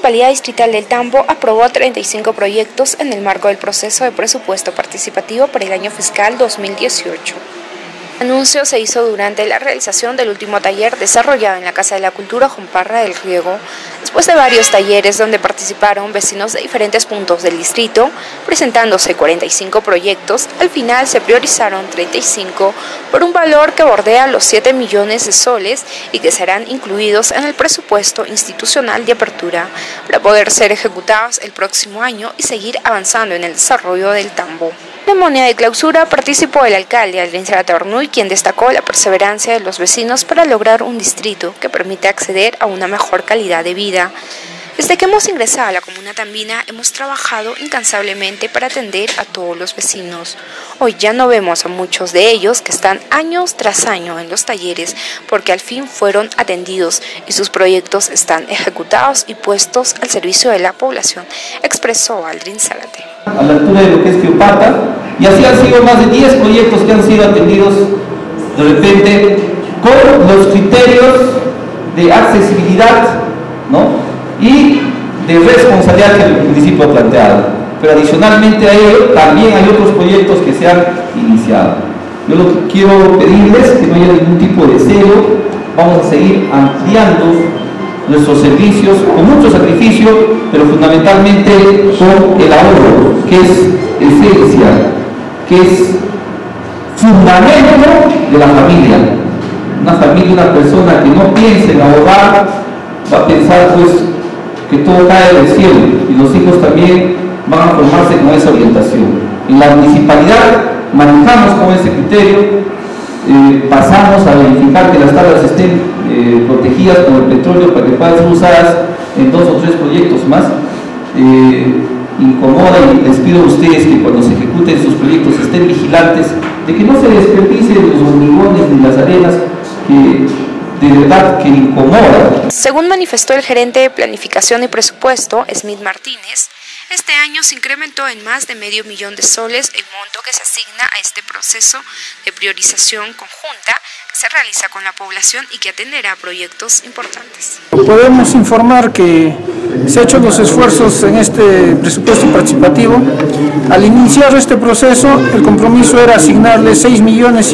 Municipalidad Distrital del Tambo aprobó 35 proyectos en el marco del proceso de presupuesto participativo para el año fiscal 2018. El anuncio se hizo durante la realización del último taller desarrollado en la Casa de la Cultura Juan Parra del Riego, después de varios talleres donde participaron vecinos de diferentes puntos del distrito, presentándose 45 proyectos. Al final se priorizaron 35 por un valor que bordea los 7 millones de soles y que serán incluidos en el presupuesto institucional de apertura para poder ser ejecutados el próximo año y seguir avanzando en el desarrollo del Tambo. En la ceremonia de clausura participó el alcalde Aldrin Zárate, quien destacó la perseverancia de los vecinos para lograr un distrito que permite acceder a una mejor calidad de vida. Desde que hemos ingresado a la comuna tambina, hemos trabajado incansablemente para atender a todos los vecinos. Hoy ya no vemos a muchos de ellos que están años tras año en los talleres porque al fin fueron atendidos y sus proyectos están ejecutados y puestos al servicio de la población, expresó Aldrin Zárate. A la altura de lo que es Cleopatra, y así han sido más de 10 proyectos que han sido atendidos de repente con los criterios de accesibilidad, ¿no?, y de responsabilidad que el municipio ha planteado. Pero adicionalmente a ello también hay otros proyectos que se han iniciado. Yo lo que quiero pedirles es que no haya ningún tipo de celo. Vamos a seguir ampliando nuestros servicios con mucho sacrificio, pero fundamentalmente con el ahorro, que es esencial, que es fundamento de la familia. Una familia, una persona que no piense en ahorrar, va a pensar pues que todo cae del cielo, y los hijos también van a formarse con esa orientación. En la municipalidad manejamos con ese criterio, pasamos a verificar que las tablas estén protegidas con el petróleo para que puedan ser usadas en 2 o 3 proyectos más. Incomoda y les pido a ustedes que cuando se ejecuten sus proyectos estén vigilantes de que no se desperdicien los hormigones ni las arenas que de verdad que incomoda. Según manifestó el gerente de Planificación y Presupuesto, Smith Martínez, este año se incrementó en más de medio millón de soles el monto que se asigna a este proceso de priorización conjunta que se realiza con la población y que atenderá proyectos importantes. Podemos informar que se han hecho los esfuerzos en este presupuesto participativo. Al iniciar este proceso, el compromiso era asignarle 6,5 millones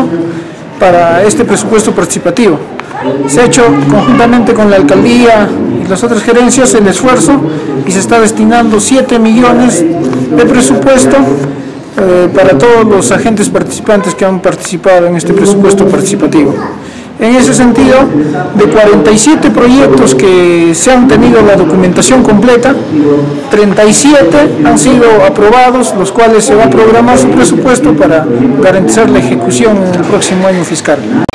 para este presupuesto participativo. Se ha hecho conjuntamente con la alcaldía y las otras gerencias el esfuerzo y se está destinando 7 millones de presupuesto para todos los agentes participantes que han participado en este presupuesto participativo. En ese sentido, de 47 proyectos que se han tenido la documentación completa, 37 han sido aprobados, los cuales se va a programar su presupuesto para garantizar la ejecución en el próximo año fiscal.